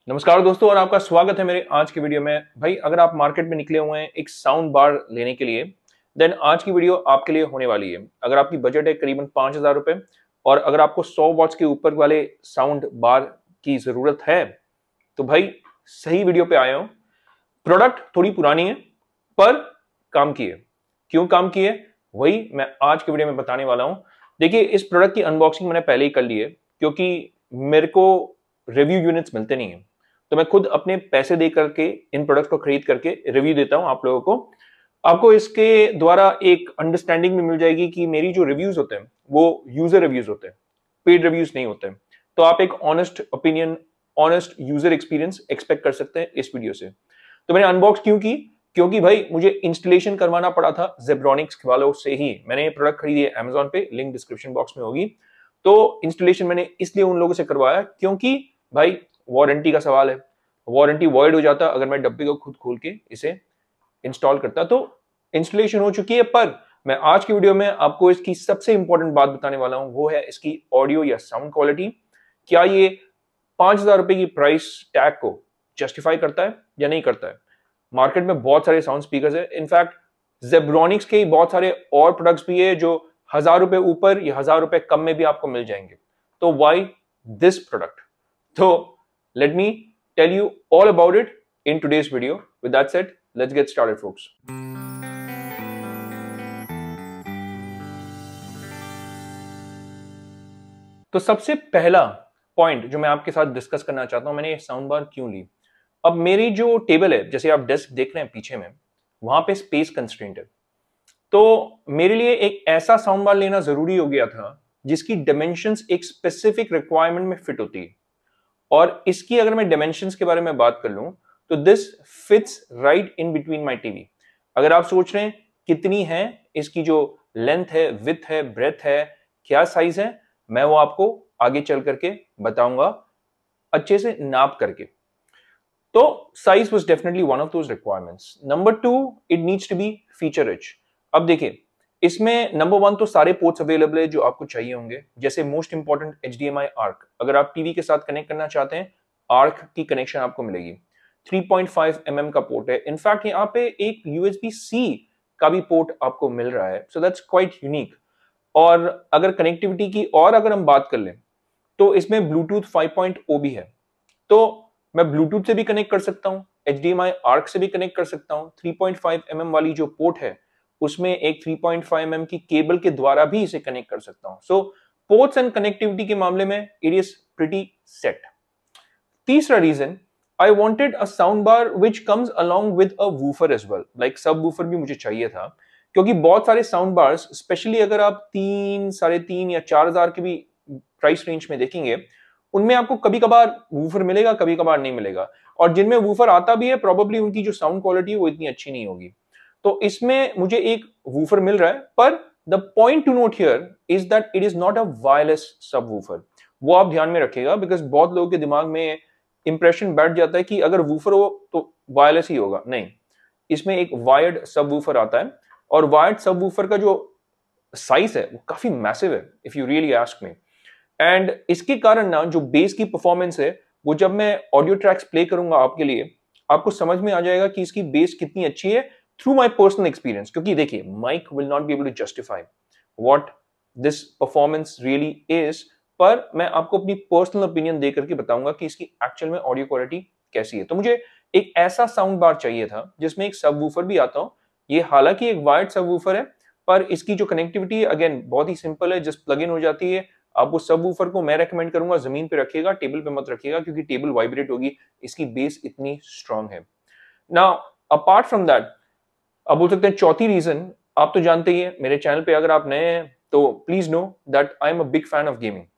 नमस्कार दोस्तों और आपका स्वागत है मेरे आज की वीडियो में। भाई अगर आप मार्केट में निकले हुए हैं एक साउंड बार लेने के लिए, देन आज की वीडियो आपके लिए होने वाली है। अगर आपकी बजट है करीबन 5,000 रुपए और अगर आपको 100 वॉट्स के ऊपर वाले साउंड बार की जरूरत है तो भाई सही वीडियो पे आए हो। प्रोडक्ट थोड़ी पुरानी है पर काम की है। क्यों काम की है वही मैं आज की वीडियो में बताने वाला हूं। देखिए, इस प्रोडक्ट की अनबॉक्सिंग मैंने पहले ही कर ली है क्योंकि मेरे को रिव्यू यूनिट्स मिलते नहीं है, तो मैं खुद अपने पैसे दे करके इन प्रोडक्ट्स को खरीद करके रिव्यू देता हूं आप लोगों को। आपको इसके द्वारा एक अंडरस्टैंडिंग भी मिल जाएगी कि मेरी जो रिव्यूज होते हैं वो यूजर रिव्यूज होते हैं, पेड रिव्यूज नहीं होते हैं। तो आप एक honest opinion, honest user experience expect कर सकते हैं इस वीडियो से। तो मैंने अनबॉक्स क्यों की? क्योंकि भाई मुझे इंस्टॉलेशन करवाना पड़ा था जेब्रॉनिक्स वालों से ही। मैंने ये प्रोडक्ट खरीदी है अमेजॉन पे, लिंक डिस्क्रिप्शन बॉक्स में होगी। तो इंस्टॉलेशन मैंने इसलिए उन लोगों से करवाया क्योंकि भाई वारंटी का सवाल है। वारंटी वॉइड हो जाता अगर मैं डब्बे को खुद खोल के इसे इंस्टॉल करता। तो इंस्टॉलेशन हो चुकी है, पर मैं आज की वीडियो में आपको इसकी सबसे इंपॉर्टेंट बात बताने वाला हूं, वो है इसकी ऑडियो या साउंड क्वालिटी। क्या ये 5,000 रुपए की प्राइस टैग को जस्टिफाई करता है या नहीं करता है? मार्केट में बहुत सारे साउंड स्पीकर्स है, इनफैक्ट जेब्रॉनिक्स के बहुत सारे और प्रोडक्ट्स भी है जो 1,000 रुपए ऊपर या 1,000 रुपए कम में भी आपको मिल जाएंगे। तो वाई दिस प्रोडक्ट? तो let me tell you all about it in today's video. With that said, let's get started, folks. तो सबसे पहला पॉइंट जो मैं आपके साथ डिस्कस करना चाहता हूं, मैंने ये साउंड बार क्यों ली। अब मेरी जो टेबल है, जैसे आप डेस्क देख रहे हैं पीछे में, वहां पे स्पेस कंस्ट्रेंट है। तो मेरे लिए एक ऐसा साउंड बार लेना जरूरी हो गया था जिसकी डायमेंशंस एक स्पेसिफिक रिक्वायरमेंट में फिट होती है। और इसकी अगर मैं डायमेंशंस के बारे में बात कर लूं तो this fits right in between my TV. अगर आप सोच रहे हैं कितनी है इसकी जो लेंथ है, विड्थ है, ब्रेथ है, क्या साइज है, मैं वो आपको आगे चल करके बताऊंगा अच्छे से नाप करके। तो size was definitely one of those requirements. Number 2, it needs to be feature rich. अब देखिए, इसमें नंबर 1 तो सारे पोर्ट्स अवेलेबल है जो आपको चाहिए होंगे, जैसे मोस्ट इंपॉर्टेंट HDMI आर्क। अगर आप टीवी के साथ कनेक्ट करना चाहते हैं, आर्क की कनेक्शन आपको मिलेगी। 3.5 mm का पोर्ट है, इनफैक्ट यहाँ पे एक USB-C का भी पोर्ट आपको मिल रहा है, सो दैट्स क्वाइट यूनिक। और अगर कनेक्टिविटी की और अगर हम बात कर लें तो इसमें ब्लूटूथ 5.0 भी है। तो मैं ब्लूटूथ से भी कनेक्ट कर सकता हूं, HDMI आर्क से भी कनेक्ट कर सकता हूं। 3.5 mm वाली जो पोर्ट है उसमें एक 3.5 mm की केबल के द्वारा भी इसे कनेक्ट कर सकता हूं। सो पोर्ट्स एंड कनेक्टिविटी के मामले में इट इज प्रीटी सेट। तीसरा reason, I wanted a sound bar which comes along with a woofer as well, like sub woofer भी मुझे चाहिए था। क्योंकि बहुत सारे साउंड बार्स, स्पेशली अगर आप 3, 3.5 या 4,000 के भी प्राइस रेंज में देखेंगे, उनमें आपको कभी कभार वूफर मिलेगा, कभी कभार नहीं मिलेगा। और जिनमें वूफर आता भी है, प्रोबेबली उनकी जो साउंड क्वालिटी है वो इतनी अच्छी नहीं होगी। तो इसमें मुझे एक वूफर मिल रहा है, पर the point to note here is that it is not a wireless sub woofer. वो आप ध्यान में रखिएगा, बिकॉज बहुत लोगों के दिमाग में इंप्रेशन बैठ जाता है कि अगर वूफर हो तो वायरलेस ही होगा। नहीं, इसमें एक वायर्ड सब वूफर आता है, और वायर्ड सब वूफर का जो साइज है वो काफी मैसिव है, if you really ask me. And इसके कारण ना जो बेस की परफॉर्मेंस है, वो जब मैं ऑडियो ट्रैक्स प्ले करूंगा आपके लिए, आपको समझ में आ जाएगा कि इसकी बेस कितनी अच्छी है थ्रू माय पर्सनल एक्सपीरियंस। क्योंकि देखिए, mic will not be able to justify what this performance really is, पर मैं आपको अपनी पर्सनल ओपिनियन दे करके बताऊंगा कि इसकी एक्चुअल में ऑडियो क्वालिटी कैसी है। तो मुझे एक ऐसा साउंड बार चाहिए था जिसमें एक सब वूफर भी आता हो। ये हालांकि एक वायर्ड सब वूफर है, पर इसकी जो कनेक्टिविटी है अगेन बहुत ही सिंपल है, जस्ट प्लग इन हो जाती है। आप उस सब वूफर को मैं रेकमेंड करूंगा जमीन पे रखिएगा, टेबल पे मत रखिएगा, क्योंकि टेबल वाइब्रेट होगी, इसकी बेस इतनी स्ट्रांग है। नाउ अपार्ट फ्रॉम दैट, अब बोल सकते हैं चौथी रीजन, आप तो जानते ही हैं, मेरे चैनल पे अगर आप नए हैं तो please know that I am a big fan of gaming.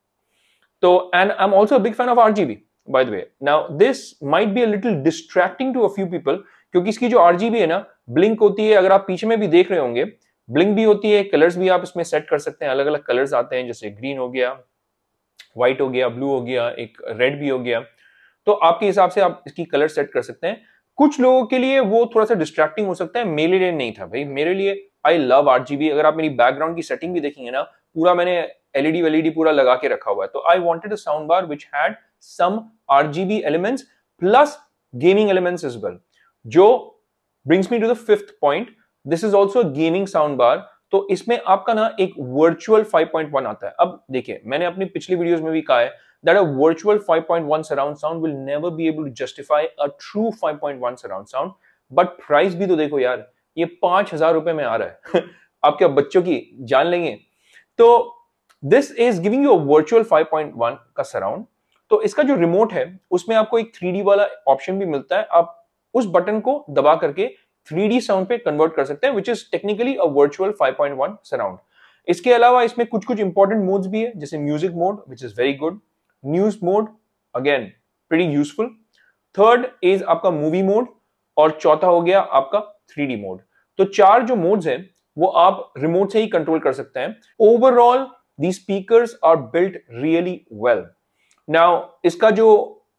तो and I am also a big fan of RGB, by the way. Now this might be a little distracting to a few people, क्योंकि इसकी जो RGB है ना, blink होती है। अगर आप पीछे में भी देख रहे होंगे, ब्लिंक भी होती है। कलर्स भी आप इसमें सेट कर सकते हैं, अलग अलग कलर्स आते हैं, जैसे ग्रीन हो गया, व्हाइट हो गया, ब्लू हो गया, एक रेड भी हो गया। तो आपके हिसाब से आप इसकी कलर सेट कर सकते हैं। कुछ लोगों के लिए वो थोड़ा सा डिस्ट्रैक्टिंग हो सकता है, मेरे लिए नहीं था भाई। मेरे लिए आई लव RGB। अगर आप मेरी बैकग्राउंड की सेटिंग भी देखेंगे ना, पूरा मैंने LED पूरा लगा के रखा हुआ है। तो I wanted a sound bar which had some RGB elements, plus gaming elements as well. जो brings me to the fifth point. This is also a gaming soundbar. तो इसमें आपका ना एक वर्चुअल 5.1 आता है. अब देखिए, मैंने अपनी पिछली वीडियोस में भी कहा है that a virtual 5.1 surround sound will never be able to justify a true 5.1 surround sound. But price भी तो देखो यार, ये 5,000 रुपए में आ रहा है. आप क्या बच्चों की जान लेंगे? तो this is giving you a virtual 5.1 का surround. तो इसका जो रिमोट है उसमें आपको एक 3D वाला ऑप्शन भी मिलता है. आप उस बटन को दबा करके 3D साउंड पे कन्वर्ट कर सकते हैं, which is technically a virtual 5.1 surround. इसके अलावा इसमें कुछ कुछ इंपॉर्टेंट मोड्स भी है, जैसे music mode, which is very good. News mode, again pretty useful. Third is आपका मूवी मोड, और चौथा हो गया आपका 3D मोड. तो चार जो मोड्स हैं वो आप रिमोट से ही कंट्रोल कर सकते हैं. Overall the speakers are built really well. Now इसका जो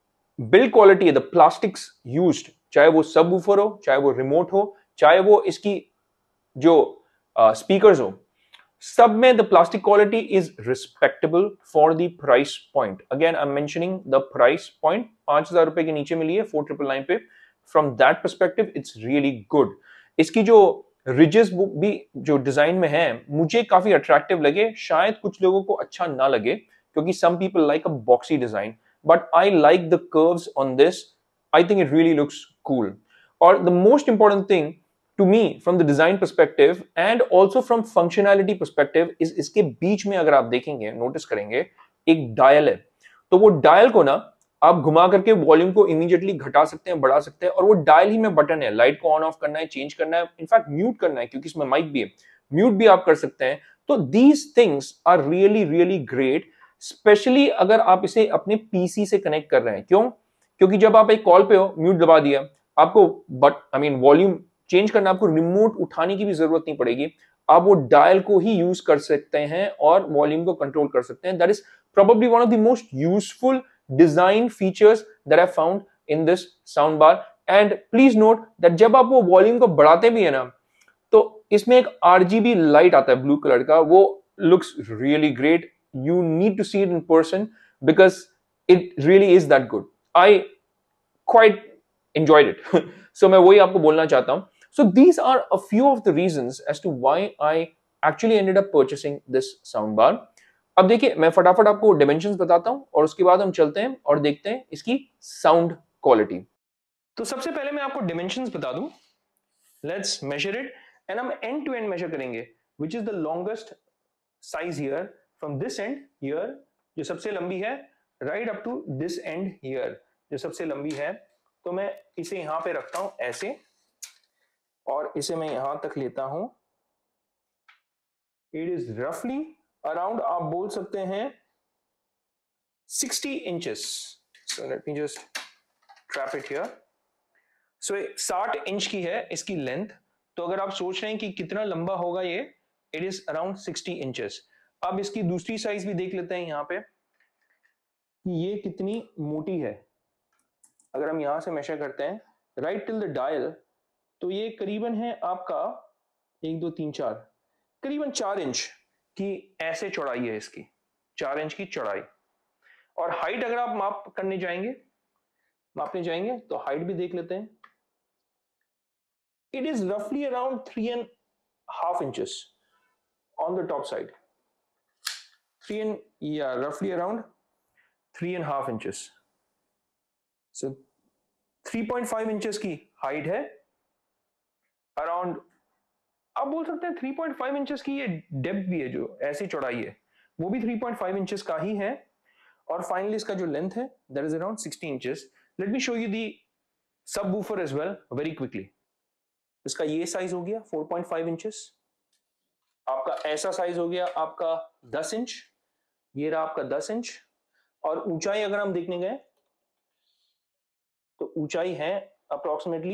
बिल्ड क्वालिटी है, द प्लास्टिक्स यूज्ड, चाहे वो सबवूफर हो, चाहे वो रिमोट हो, चाहे वो इसकी जो स्पीकर्स हो, सब में the plastic quality is respectable for the price point. Again, I'm mentioning the price point. 5,000 रुपए के नीचे मिली है 4,999 पे. From that perspective, it's really good. इसकी जो रिजेस भी जो डिजाइन में है मुझे काफी अट्रैक्टिव लगे. शायद कुछ लोगों को अच्छा ना लगे क्योंकि some people like a boxy design, but I like the curves on this. I think it really looks cool. Or the most important thing to me from the design perspective and also from functionality perspective is इसके बीच में अगर आप देखेंगे, notice करेंगे, एक dial है. तो वो डायल को ना आप घुमा करके वॉल्यूम को इमीडिएटली घटा सकते हैं, बढ़ा सकते हैं, और वो डायल ही में बटन है. लाइट को ऑन ऑफ करना है, चेंज करना है, इनफैक्ट म्यूट करना है क्योंकि इसमें माइक भी है, म्यूट भी आप कर सकते हैं. तो these things are really really great, specially अगर आप इसे अपने पीसी से कनेक्ट कर रहे हैं. क्यों? क्योंकि जब आप एक कॉल पे हो, म्यूट दबा दिया, आपको वॉल्यूम चेंज करना, आपको रिमोट उठाने की भी जरूरत नहीं पड़ेगी. आप वो डायल को ही यूज कर सकते हैं और वॉल्यूम को कंट्रोल कर सकते हैं. That is probably one of the most useful design features that I found in this sound bar. And please note that जब आप वो वॉल्यूम को बढ़ाते भी है ना, तो इसमें एक RGB लाइट आता है ब्लू कलर का. वो looks really great. You need to see it in person because it really is that good. I quite enjoyed it. So मैं वही आपको बोलना चाहता हूं. So these are a few of the reasons as to why I actually ended up purchasing this soundbar. अब देखिए, मैं फटाफट आपको dimensions बताता हूं और उसके बाद हम चलते हैं और देखते हैं इसकी sound quality. तो सबसे पहले मैं आपको dimensions बता दूं. Let's measure it and हम end to end measure करेंगे, which is the longest size here from this end here, जो सबसे लंबी है, right up to this end here, जो सबसे लंबी है. तो मैं इसे यहां पे रखता हूं ऐसे, और इसे मैं यहां तक लेता हूं. इट इज रफली अराउंड, आप बोल सकते हैं 60 inches. So let me just trap it here. So 60 inch की है इसकी लेंथ. तो अगर आप सोच रहे हैं कि कितना लंबा होगा ये, इट इज अराउंड 60 इंचेस. अब इसकी दूसरी साइज भी देख लेते हैं यहां पे कि ये कितनी मोटी है. अगर हम यहां से मेजर करते हैं राइट टिल द डायल, तो ये करीबन है आपका 1 2 3 4, करीबन 4 इंच की ऐसे चौड़ाई है इसकी, 4 इंच की चौड़ाई. और हाइट अगर आप मापने जाएंगे तो हाइट भी देख लेते हैं. इट इज रफली around 3.5 inches on the top side. रफली अराउंड 3.5 इंचेस. So 3.5 इंचेस की हाइट है. अराउंड आप बोल सकते हैं 3.5 इंचेस की ये डेप्थ भी है, जो ऐसी चौड़ाई है वो भी 3.5 इंचेस का ही है. और फाइनली इसका जो लेंथ है that is around 60 inches. Let me show you the subwoofer as well very quickly. इसका ये साइज हो गया 4.5 इंचेस. आपका ऐसा साइज हो गया आपका 10 इंच. ये रहा आपका 10 इंच. और ऊंचाई अगर हम देखने गए तो ऊंचाई है अप्रोक्सीमेटली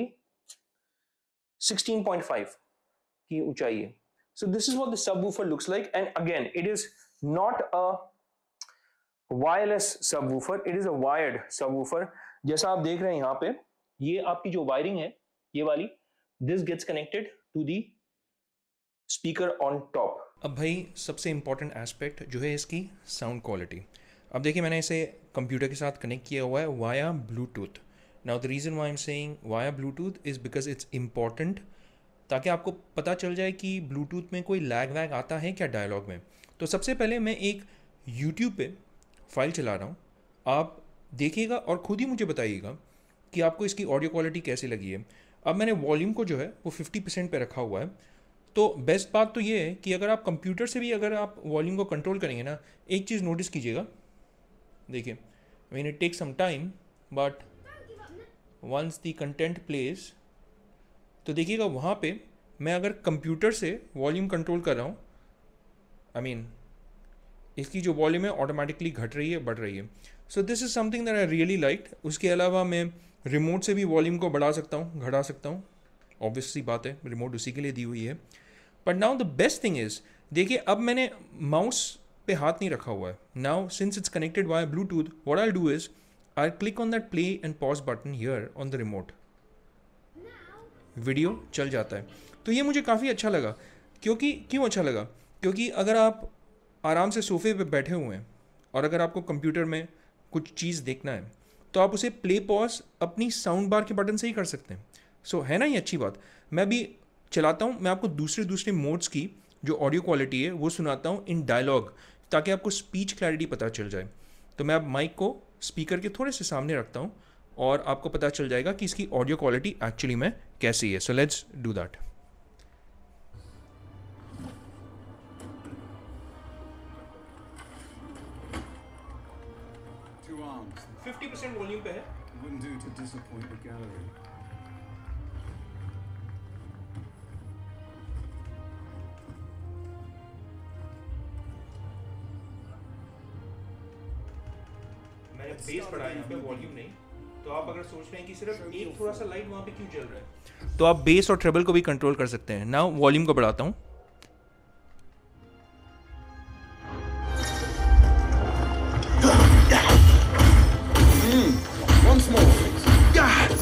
16.5 की ऊंचाई है. So this is what the subwoofer looks like. And again it is not a wireless subwoofer, it is a wired subwoofer. जैसा आप देख रहे हैं यहां पे, ये आपकी जो वायरिंग है ये वाली, this gets connected to the speaker on top. अब भाई सबसे इंपॉर्टेंट एस्पेक्ट जो है इसकी साउंड क्वालिटी. अब देखिए, मैंने इसे कंप्यूटर के साथ कनेक्ट किया हुआ है via Bluetooth. Now the reason why am saying via Bluetooth is because it's important, ताकि आपको पता चल जाए कि ब्लूटूथ में कोई लैग वैग आता है क्या डायलॉग में। तो सबसे पहले मैं एक यूट्यूब पे फाइल चला रहा हूँ, आप देखिएगा और ख़ुद ही मुझे बताइएगा कि आपको इसकी ऑडियो क्वालिटी कैसी लगी है। अब मैंने वॉल्यूम को जो है वो 50% पे रखा हुआ है। तो बेस्ट बात तो ये है कि अगर आप कंप्यूटर से भी अगर आप वॉल्यूम को कंट्रोल करेंगे ना, एक चीज़ नोटिस कीजिएगा, देखिए mean it take some time but once the content plays, तो देखिएगा वहाँ पे मैं अगर कंप्यूटर से वॉल्यूम कंट्रोल कर रहा हूँ, आई मीन इसकी जो वॉल्यूम है ऑटोमेटिकली घट रही है, बढ़ रही है। So this is something that I really like. उसके अलावा मैं रिमोट से भी वॉल्यूम को बढ़ा सकता हूँ, घटा सकता हूँ, ऑब्वियस सी बात है, रिमोट उसी के लिए दी हुई है। But now the best thing is, देखिए अब मैंने माउस पे हाथ नहीं रखा हुआ है। Now since it's connected via Bluetooth, what I do is I click on that play and pause button here on the remote, video चल जाता है। तो ये मुझे काफ़ी अच्छा लगा, क्योंकि क्यों अच्छा लगा, क्योंकि अगर आप आराम से सोफे पे बैठे हुए हैं और अगर आपको कंप्यूटर में कुछ चीज़ देखना है तो आप उसे प्ले पॉज अपनी साउंड बार के बटन से ही कर सकते हैं। सो है ना ये अच्छी बात। मैं भी चलाता हूँ, मैं आपको दूसरे मोड्स की जो ऑडियो क्वालिटी है वो सुनाता हूँ इन डायलॉग, ताकि आपको स्पीच क्लैरिटी पता चल जाए। तो मैं अब माइक को स्पीकर के थोड़े से सामने रखता हूँ और आपको पता चल जाएगा कि इसकी ऑडियो क्वालिटी एक्चुअली में कैसी है। So let's do that. 50% volume पे है। Wouldn't do to disappoint the gallery. मैंने बेस बढ़ाया यहाँ पे, वॉल्यूम नहीं। तो आप अगर सोच रहे हैं कि सिर्फ एक थोड़ा सा लाइट वहाँ पे क्यों जल रहा है, तो आप बेस और ट्रेबल को भी कंट्रोल कर सकते हैं। नाउ वॉल्यूम को बढ़ाता हूँ। Once more, please.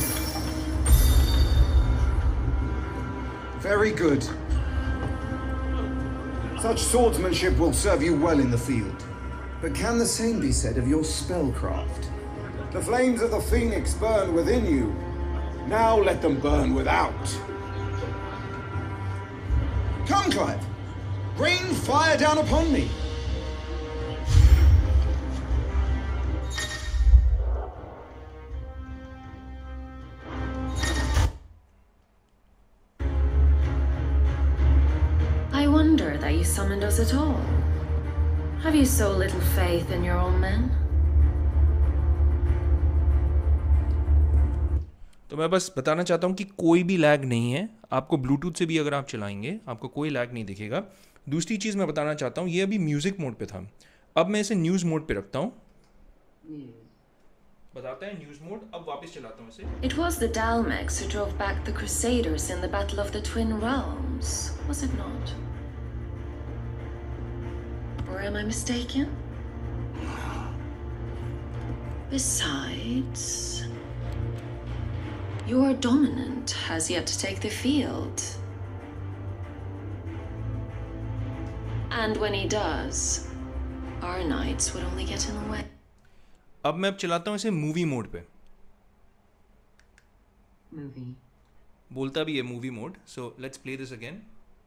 Very good. Such swordsmanship will serve you well in the field. But can the same be said of your spellcraft? The flames of the Phoenix burn within you. Now let them burn without. Come, Clive. Rain fire down upon me. I wonder that you summoned us at all. Have you so little faith in your own men? तो मैं बस बताना चाहता हूँ कि कोई भी lag नहीं है। आपको ब्लूटूथ से भी अगर आप चलाएंगे आपको कोई लैग नहीं दिखेगा। दूसरी चीज़ मैं बताना चाहता हूँ, ये अभी म्यूज़िक मोड पे था, अब मैं इसे न्यूज़ मोड पे रखता हूँ। बताता है न्यूज़ मोड, अब वापस चलाता हूँ इसे। It was the Dalmex who drove back the Crusaders in the Battle of the Twin Realms, was it not? Or am I mistaken? Besides, your dominant has yet to take the field. And when he does, our knights would only get in the way. अब मैं चलाता हूँ इसे movie mode पे। Movie. बोलता भी है movie mode. So let's play this again.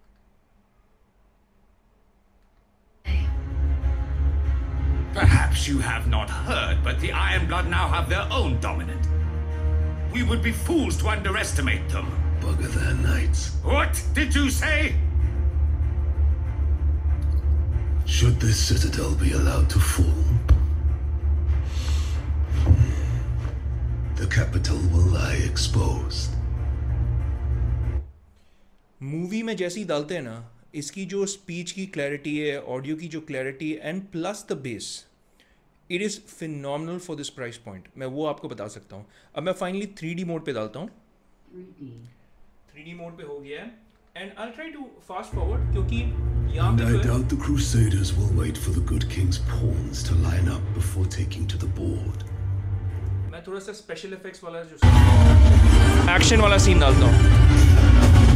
Perhaps you have not heard, but the Ironblood now have their own dominant. We would be fools to underestimate them. Bugger their knights. What did you say? Should this citadel be allowed to fall, the capital will lie exposed. Movie में जैसे ही डालते हैं ना, इसकी जो speech की clarity है, audio की जो क्लैरिटी है, and plus the bass, it is phenomenal for this price point. मैं वो आपको बता सकता हूँ। अब मैं फाइनली 3D मोड पे डालता हूँ। 3D मोड पे हो गया है and I try to fast forward, क्योंकि यहाँ And पे I जो है doubt the Crusaders will wait for the good king's pawns to line up before taking to the board. मैं थोड़ा सा स्पेशल इफेक्ट्स वाला जो एक्शन वाला सीन डालता हूँ।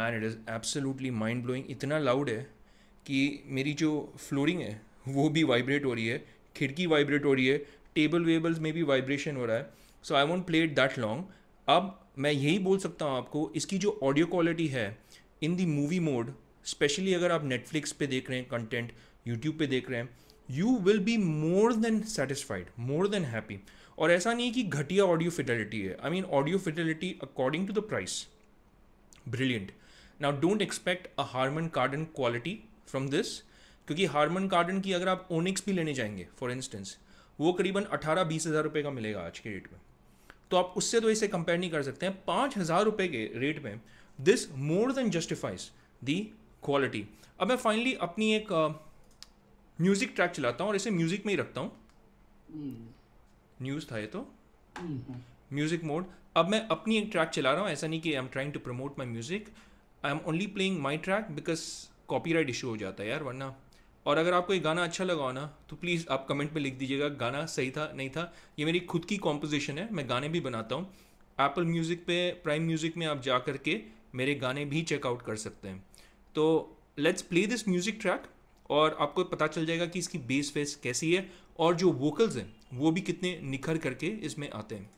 Man it is absolutely mind blowing. इतना लाउड है कि मेरी जो फ्लोरिंग है वो भी वाइब्रेट हो रही है, खिड़की वाइब्रेट हो रही है, टेबल वेबल्स में भी वाइब्रेशन हो रहा है. So I won't play it that long. अब मैं यही बोल सकता हूँ आपको, इसकी जो ऑडियो क्वालिटी है in the movie mode, specially अगर आप नेटफ्लिक्स पे देख रहे हैं कंटेंट, यूट्यूब पे देख रहे हैं, you will be more than satisfied, more than happy. और ऐसा नहीं कि घटिया ऑडियो फिडेलिटी है. I mean audio fidelity according to the price, brilliant. Now don't expect a Harman Kardon quality from this, क्योंकि हारमन कार्डन की अगर आप ओनिक्स भी लेने जाएंगे फॉर इंस्टेंस, वो करीबन 18-20 हज़ार रुपये का मिलेगा आज के रेट में. तो आप उससे तो इसे कंपेयर नहीं कर सकते हैं. 5,000 रुपये के रेट में this more than justifies the quality. अब मैं फाइनली अपनी एक म्यूज़िक ट्रैक चलाता हूँ और इसे म्यूज़िक में ही रखता हूँ. न्यूज़ था ये तो, म्यूज़िक मोड. अब मैं अपनी एक ट्रैक चला रहा हूँ. ऐसा नहीं कि I am trying to promote my music, I am only playing my track because copyright issue हो जाता है यार वरना. और अगर आपको ये गाना अच्छा लगा हो ना तो प्लीज़ आप कमेंट में लिख दीजिएगा गाना सही था नहीं था. ये मेरी खुद की कॉम्पोजिशन है, मैं गाने भी बनाता हूँ. एप्पल म्यूज़िक पे, प्राइम म्यूज़िक में आप जा करके मेरे गाने भी चेकआउट कर सकते हैं. तो let's play this music track और आपको पता चल जाएगा कि इसकी बेस फेस कैसी है और जो वोकल्स हैं वो भी कितने निखर करके इसमें आते हैं.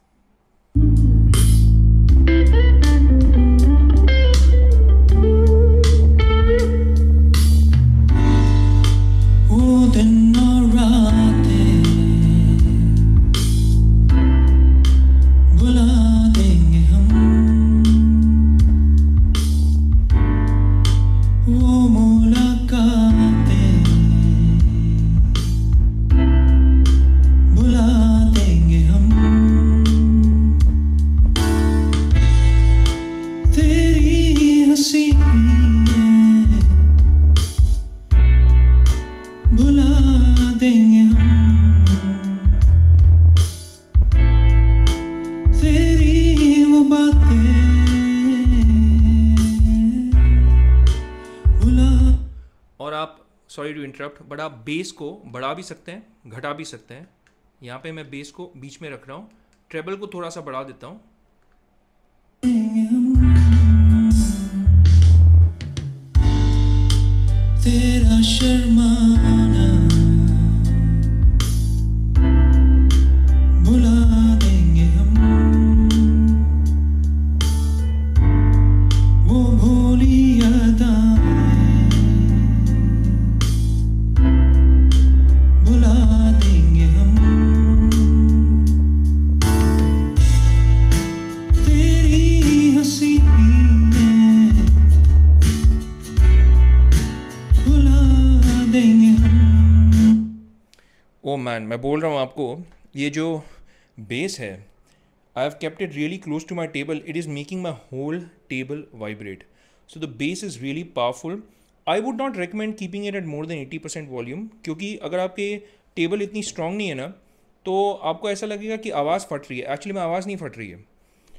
और आप, सॉरी टू इंटरप्ट, बट आप बेस को बढ़ा भी सकते हैं, घटा भी सकते हैं. यहाँ पे मैं बेस को बीच में रख रहा हूँ, ट्रेबल को थोड़ा सा बढ़ा देता हूँ. तेरा शर्माना बुला देंगे हम, वो भोली यादें बुला देंगे हम, तेरी हंसी ओ मैन, मैं बोल रहा हूँ आपको, ये जो बेस है, I have kept it really close to my table. It is making my whole table vibrate. So the bass is really powerful. I would not recommend keeping it at more than 80% volume, क्योंकि अगर आपके table इतनी strong नहीं है ना तो आपको ऐसा लगेगा कि आवाज़ फट रही है. एक्चुअली में आवाज़ नहीं फट रही है.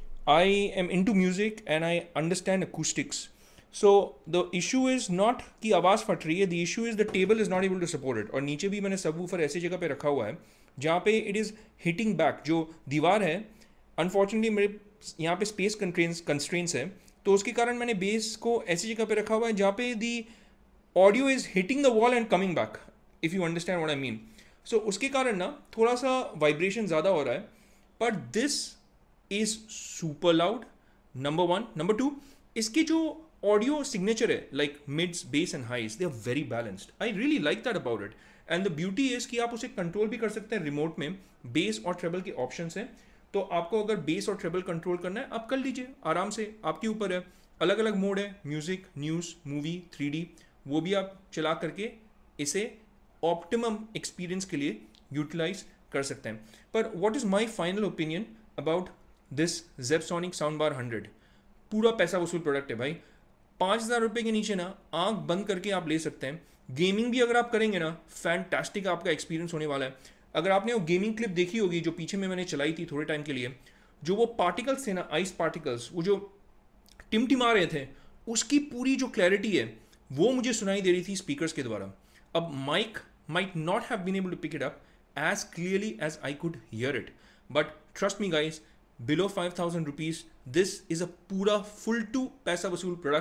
I am into music and I understand acoustics. So the issue is not कि आवाज़ फट रही है, the issue is the table is not able to support it. और नीचे भी मैंने सबवूफर ऐसी जगह पे रखा हुआ है जहाँ पे इट इज़ हिटिंग बैक. जो दीवार है, अनफॉर्चुनेटली मेरे यहाँ पे स्पेस कंस्ट्रेंट्स है, तो उसके कारण मैंने बेस को ऐसी जगह पे रखा हुआ है जहाँ पे the audio is hitting the wall and coming back, if you understand what I mean. So उसके कारण ना थोड़ा सा वाइब्रेशन ज़्यादा हो रहा है, but this is super loud, number 1. Number 2, इसकी जो ऑडियो सिग्नेचर है, like mids, bass and highs, they are very balanced. I really like that about it. And the beauty is कि आप उसे कंट्रोल भी कर सकते हैं रिमोट में. बेस और ट्रेबल के ऑप्शंस हैं, तो आपको अगर बेस और ट्रेबल कंट्रोल करना है आप कर लीजिए आराम से, आपके ऊपर है. अलग अलग मोड है, म्यूज़िक, न्यूज़, मूवी, 3D, वो भी आप चला करके इसे ऑप्टिमम एक्सपीरियंस के लिए यूटिलाइज कर सकते हैं. पर what is my final opinion about this Zebsonic soundbar 100? पूरा पैसा वसूल प्रोडक्ट है भाई. 5,000 रुपये के नीचे ना आंख बंद करके आप ले सकते हैं. गेमिंग भी अगर आप करेंगे ना, फैंटास्टिक आपका एक्सपीरियंस होने वाला है. अगर आपने वो गेमिंग क्लिप देखी होगी जो पीछे में मैंने चलाई थी थोड़े टाइम के लिए, जो वो पार्टिकल्स थे ना, आइस पार्टिकल्स, वो जो टिमटिमा रहे थे, उसकी पूरी जो क्लैरिटी है वो मुझे सुनाई दे रही थी स्पीकर्स के द्वारा. अब mic might not have been able to pick it up as clearly as I could hear it. But trust me guys, below 5,000 rupees, this is a pura full to paisa vasool product.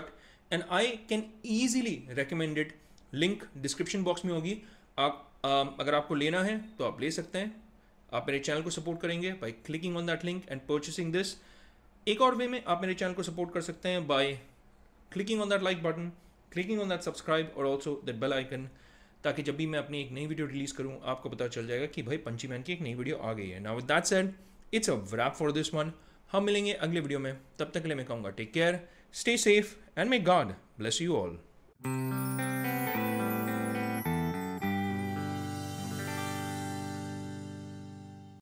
And I can easily recommend it. Link description box में होगी। आप अगर आपको लेना है तो आप ले सकते हैं। आप मेरे चैनल को सपोर्ट करेंगे by clicking on that link and purchasing this. एक और वे में आप मेरे चैनल को सपोर्ट कर सकते हैं by clicking on that like button, clicking on that subscribe और ऑल्सो दैट बेल आइकन, ताकि जब भी मैं अपनी एक नई वीडियो रिलीज करूं आपको पता चल जाएगा कि भाई पंची मैन की एक नई वीडियो आ गई है। Now with that said, it's a wrap for this one. हम मिलेंगे अगले वीडियो में, तब तक के लिए मैं कहूँगा take care, stay safe and may God bless you all.